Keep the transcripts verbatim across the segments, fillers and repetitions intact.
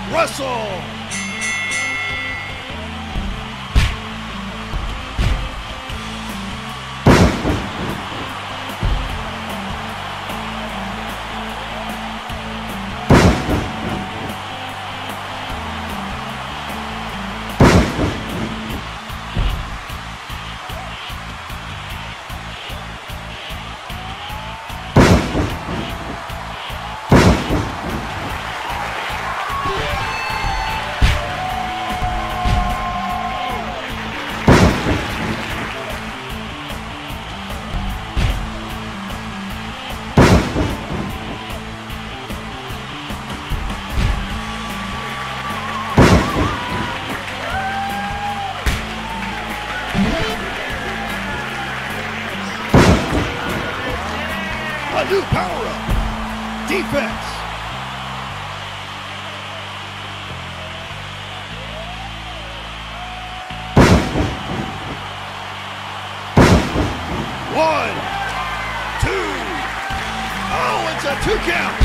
Russell. A new power-up. Defense. One, two. Oh, it's a two count.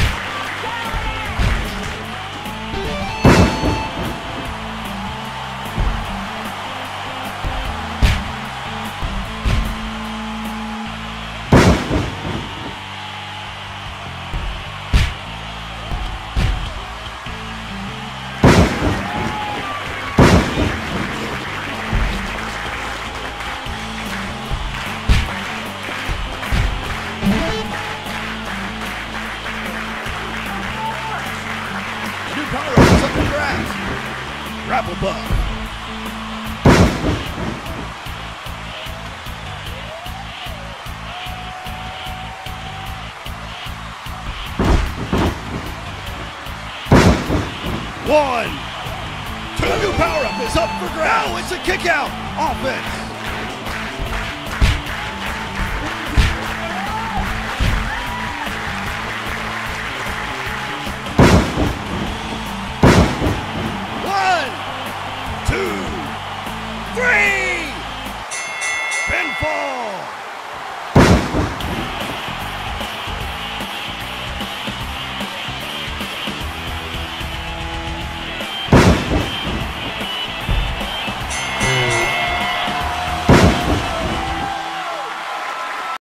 Power-up is up the grass. Grapple bug. One, two. The new power-up is up for grabs. Now it's a kick out. Offense.